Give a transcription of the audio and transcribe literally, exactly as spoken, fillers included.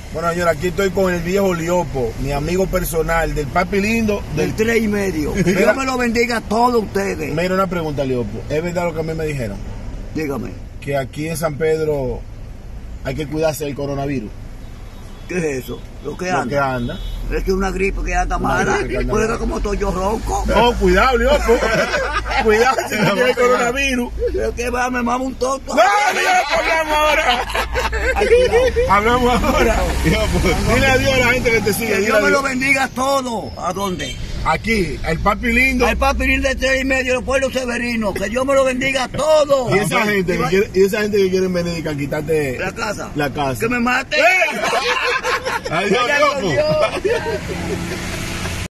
Bueno, señora, aquí estoy con el viejo Liopo, mi amigo personal del Papi Lindo. Del tres y medio. Que Dios me lo bendiga a todos ustedes. Mira una pregunta, Liopo. ¿Es verdad lo que a mí me dijeron? Dígame. Que aquí en San Pedro hay que cuidarse del coronavirus. ¿Qué es eso? Lo que Lo anda. que anda. Es que una gripe que anda mala. Puede ver como estoy yo ronco. No, cuidado, Liopo. Cuidado si no tiene coronavirus. Es que va, me mama un tonto. No, Liopo, hablamos ahora. Hablamos ahora. Dile adiós a la gente que te sigue. Que Dios me lo bendiga a todos. ¿A dónde? Aquí, el Papi Lindo. Al Papi Lindo de tres y medio, los pueblos severinos. Que Dios me lo bendiga a todos. Y esa gente y que va... quiere, y esa gente que quieren venir a quitarte la casa. La casa. Que me mate. ¡Eh! Adiós, Liopo.